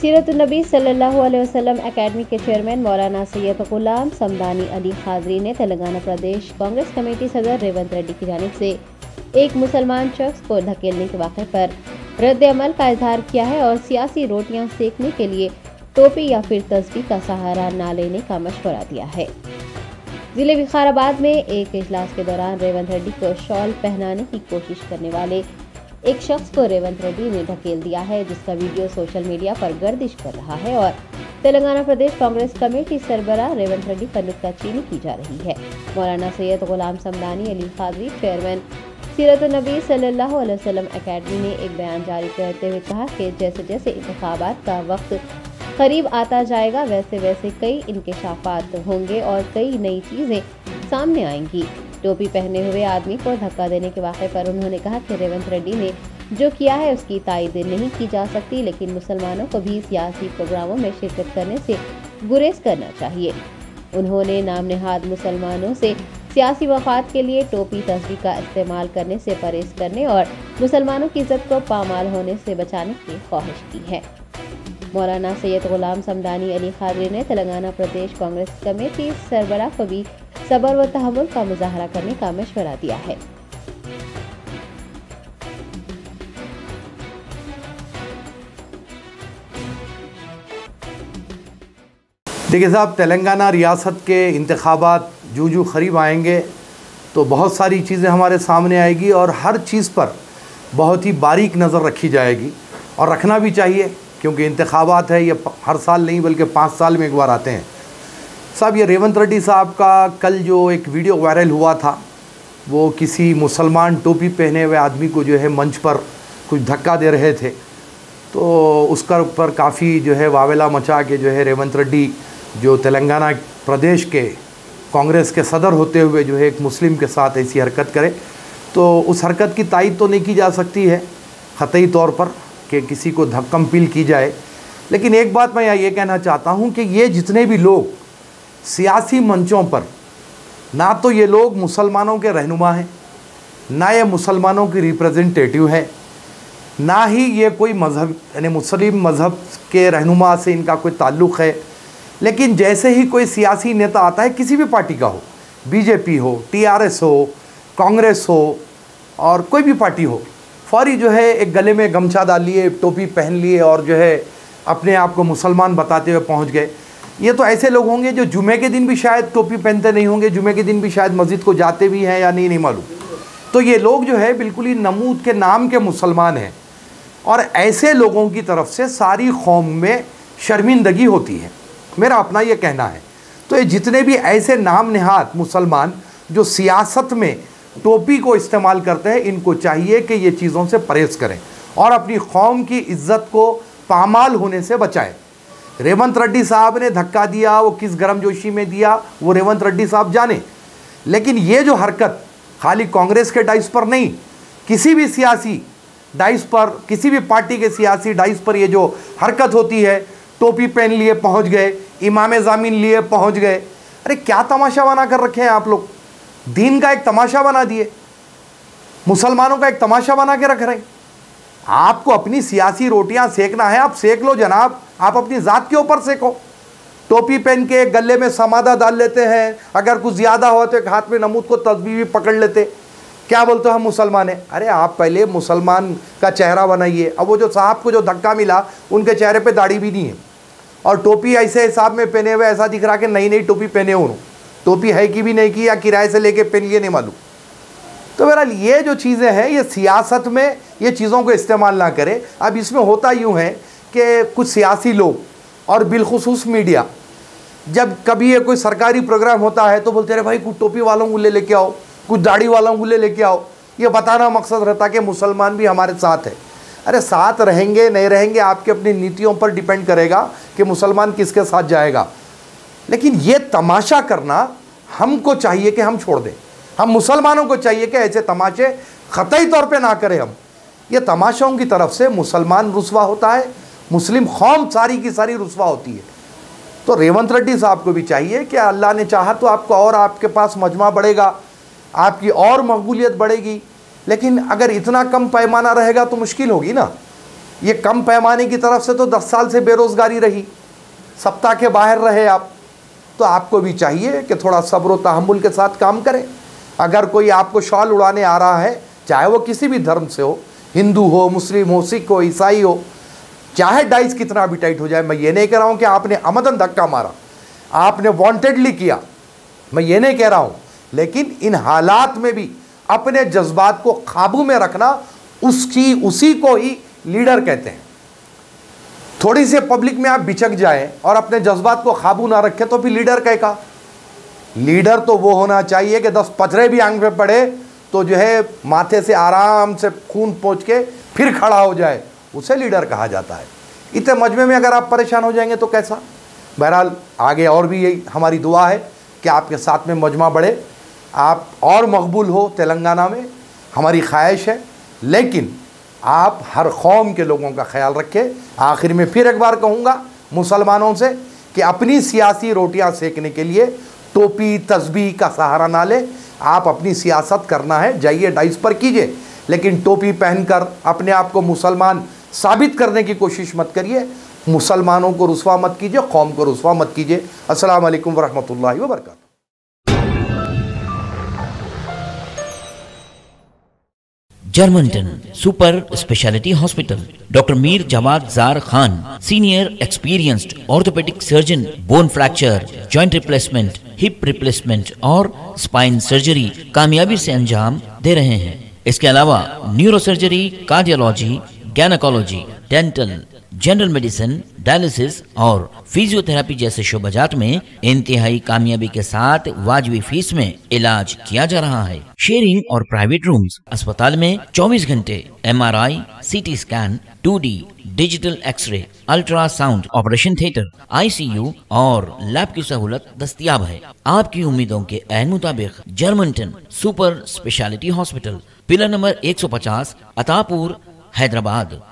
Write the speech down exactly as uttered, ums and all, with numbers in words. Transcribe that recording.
सीरतुन्नबी सल्लल्लाहु अलैहि वसल्लम एकेडमी के चेयरमैन मौलाना सैयद गुलाम समदानी अली खादरी ने तेलंगाना प्रदेश कांग्रेस कमेटी सदर रेवंत रेड्डी की जानिब से एक मुसलमान शख्स को धकेलने के वाक़े पर रद्द अमल का इजहार किया है और सियासी रोटियां सेकने के लिए टोपी या फिर तस्बीह का सहारा न लेने का मशवरा दिया है। जिले विकाराबाद में एक इजलास के दौरान रेवंत रेड्डी को शॉल पहनाने की कोशिश करने वाले एक शख्स को रेवंत रेड्डी ने धकेल दिया है, जिसका वीडियो सोशल मीडिया पर गर्दिश कर रहा है और तेलंगाना प्रदेश कांग्रेस कमेटी सरबराह रेवंत रेड्डी पर नुक्ताचीनी की जा रही है। मौलाना सैयद गुलाम समदानी अली खादरी चेयरमैन सीरतुन्नबी सल्लल्लाहु अलैहि वसल्लम एकेडमी ने एक बयान जारी करते हुए कहा कि जैसे जैसे इंतखाबात का वक्त करीब आता जाएगा वैसे वैसे कई इंकशाफात होंगे और कई नई चीज़ें सामने आएंगी। टोपी पहने हुए आदमी को धक्का देने के वाक़े पर उन्होंने कहा कि रेवंत रेड्डी ने जो किया है उसकी तायद नहीं की जा सकती, लेकिन मुसलमानों को भी सियासी प्रोग्रामों में शिरकत करने से गुरेज करना चाहिए। उन्होंने नाम नेहाद मुसलमानों से सियासी मफाद के लिए टोपी तस्बीह का इस्तेमाल करने से परहेज करने और मुसलमानों की इज्जत को पामाल होने से बचाने की ख्वाहिश की है। मौलाना सैयद गुलाम समदानी अली खादरी ने तेलंगाना प्रदेश कांग्रेस कमेटी सरबराह को भी सब्र व तहम्मुल का मुजाहरा करने का मशवरा दिया है। देखिए साहब, तेलंगाना रियासत के इंतखाबात जूं जूं करीब आएंगे तो बहुत सारी चीज़ें हमारे सामने आएगी और हर चीज़ पर बहुत ही बारीक नज़र रखी जाएगी और रखना भी चाहिए, क्योंकि इंतखाबात है ये हर साल नहीं बल्कि पाँच साल में एक बार आते हैं। साहब, ये रेवंत रेड्डी साहब का कल जो एक वीडियो वायरल हुआ था, वो किसी मुसलमान टोपी पहने हुए आदमी को जो है मंच पर कुछ धक्का दे रहे थे, तो उसका ऊपर काफ़ी जो है वावेला मचा के जो है रेवंत रेड्डी जो तेलंगाना प्रदेश के कांग्रेस के सदर होते हुए जो है एक मुस्लिम के साथ ऐसी हरकत करे, तो उस हरकत की तायद तो नहीं की जा सकती है ख़तई तौर पर कि किसी को धक्कम पील की जाए। लेकिन एक बात मैं ये कहना चाहता हूँ कि ये जितने भी लोग सियासी मंचों पर, ना तो ये लोग मुसलमानों के रहनुमा हैं, ना ये मुसलमानों की रिप्रेजेंटेटिव है, ना ही ये कोई मज़हब यानी मुस्लिम मज़हब के रहनुमा से इनका कोई ताल्लुक़ है। लेकिन जैसे ही कोई सियासी नेता आता है, किसी भी पार्टी का हो, बीजेपी हो, टीआरएस हो, कांग्रेस हो और कोई भी पार्टी हो, फौरी जो है एक गले में गमछा डाल लिए, टोपी पहन लिए और जो है अपने आप को मुसलमान बताते हुए पहुंच गए। ये तो ऐसे लोग होंगे जो जुमे के दिन भी शायद टोपी पहनते नहीं होंगे, जुमे के दिन भी शायद मस्जिद को जाते भी हैं या नहीं नहीं मालूम। तो ये लोग जो है बिल्कुल ही नमूद के नाम के मुसलमान हैं और ऐसे लोगों की तरफ से सारी कौम में शर्मिंदगी होती है, मेरा अपना ये कहना है। तो ये जितने भी ऐसे नाम नेहाद मुसलमान जो सियासत में टोपी को इस्तेमाल करते हैं, इनको चाहिए कि ये चीज़ों से परहेज़ करें और अपनी कौम की इज़्ज़त को पामाल होने से बचाएं। रेवंत रेड्डी साहब ने धक्का दिया, वो किस गर्मजोशी में दिया वो रेवंत रेड्डी साहब जाने, लेकिन ये जो हरकत खाली कांग्रेस के डाइस पर नहीं, किसी भी सियासी डाइस पर, किसी भी पार्टी के सियासी डाइस पर ये जो हरकत होती है, टोपी पहन लिए पहुंच गए, इमाम ज़मीन लिए पहुंच गए, अरे क्या तमाशा बना कर रखे हैं आप लोग। दीन का एक तमाशा बना दिए, मुसलमानों का एक तमाशा बना के रख रहे हैं। आपको अपनी सियासी रोटियां सेकना है, आप सेक लो जनाब, आप अपनी ज़ात के ऊपर सेको। टोपी पहन के गले में समादा डाल लेते हैं, अगर कुछ ज़्यादा हो तो एक हाथ में नमूद को तस्बीह भी पकड़ लेते, क्या बोलते हो हम मुसलमान हैं। अरे आप पहले मुसलमान का चेहरा बनाइए। अब वो जो साहब को जो धक्का मिला उनके चेहरे पे दाढ़ी भी नहीं है और टोपी ऐसे हिसाब में पहने हुए, ऐसा दिख रहा कि नई नई टोपी पहने उन्होंने, टोपी है कि भी नहीं की या किराए से लेके पहन लिए नहीं मालूम। तो बहरहाल ये जो चीज़ें हैं ये सियासत में ये चीज़ों को इस्तेमाल ना करें। अब इसमें होता यूँ है कि कुछ सियासी लोग और बिलखुसूस मीडिया, जब कभी ये कोई सरकारी प्रोग्राम होता है तो बोलते रहे भाई कुछ टोपी वालों को ले लेके आओ, कुछ दाढ़ी वालों को ले लेके आओ। ये बताना मकसद रहता कि मुसलमान भी हमारे साथ है। अरे साथ रहेंगे नहीं रहेंगे आपकी अपनी नीतियों पर डिपेंड करेगा कि मुसलमान किसके साथ जाएगा, लेकिन ये तमाशा करना हमको चाहिए कि हम छोड़ दें। हम मुसलमानों को चाहिए कि ऐसे तमाशे ख़तई तौर पे ना करें। हम ये तमाशों की तरफ से मुसलमान रुस्वा होता है, मुस्लिम कौम सारी की सारी रुस्वा होती है। तो रेवंत रेड्डी साहब को भी चाहिए कि अल्लाह ने चाहा तो आपको और आपके पास मजमा बढ़ेगा, आपकी और मकबूलियत बढ़ेगी, लेकिन अगर इतना कम पैमाना रहेगा तो मुश्किल होगी ना। ये कम पैमाने की तरफ से तो दस साल से बेरोज़गारी रही, सप्ताह के बाहर रहे आप, तो आपको भी चाहिए कि थोड़ा सब्र व तहम्मुल के साथ काम करें। अगर कोई आपको शॉल उड़ाने आ रहा है, चाहे वो किसी भी धर्म से हो, हिंदू हो, मुस्लिम हो, सिख हो, ईसाई हो, चाहे डाइस कितना भी टाइट हो जाए, मैं ये नहीं कह रहा हूँ कि आपने अमदन धक्का मारा, आपने वांटेडली किया, मैं ये नहीं कह रहा हूँ, लेकिन इन हालात में भी अपने जज्बात को काबू में रखना, उसकी उसी को ही लीडर कहते हैं। थोड़ी सी पब्लिक में आप बिचक जाएं और अपने जज्बात को काबू ना रखें तो फिर लीडर कहेगा। लीडर तो वो होना चाहिए कि दस पथरे भी आंख पे पड़े तो जो है माथे से आराम से खून पोंछ के फिर खड़ा हो जाए, उसे लीडर कहा जाता है। इतने मजमे में अगर आप परेशान हो जाएंगे तो कैसा। बहरहाल आगे और भी यही हमारी दुआ है कि आपके साथ में मजमा बढ़े, आप और मकबूल हो तेलंगाना में, हमारी ख्वाहिश है। लेकिन आप हर कौम के लोगों का ख्याल रखें। आखिर में फिर एक बार कहूँगा मुसलमानों से कि अपनी सियासी रोटियां सेकने के लिए टोपी तस्बीह का सहारा ना ले। आप अपनी सियासत करना है, जाइए डाइस पर कीजिए, लेकिन टोपी पहनकर अपने आप को मुसलमान साबित करने की कोशिश मत करिए। मुसलमानों को रुस्वा मत कीजिए, कौम को रुस्वा मत कीजिए। अस्सलाम वालेकुम वरहमतुल्लाहि वबरकातुहू। Germanton super speciality hospital, doctor Mir Jawad Jar Khan, senior experienced orthopaedic surgeon, bone fracture, joint replacement, hip replacement और स्पाइन सर्जरी कामयाबी से अंजाम दे रहे हैं। इसके अलावा neuro surgery, cardiology, gynaecology, dental, general medicine, dialysis और फिजियोथेरेपी जैसे शोबाजात में इंतहाई कामयाबी के साथ वाजबी फीस में इलाज किया जा रहा है। शेयरिंग और प्राइवेट रूम्स, अस्पताल में चौबीस घंटे MRI, CT scan, two D digital X-ray, ultrasound, operation theatre, ICU और लैब की सहूलत दस्तयाब है। आपकी उम्मीदों के ऐन मुताबिक Germanton super speciality hospital, pillar number एक सौ पचास, अतापुर, हैदराबाद।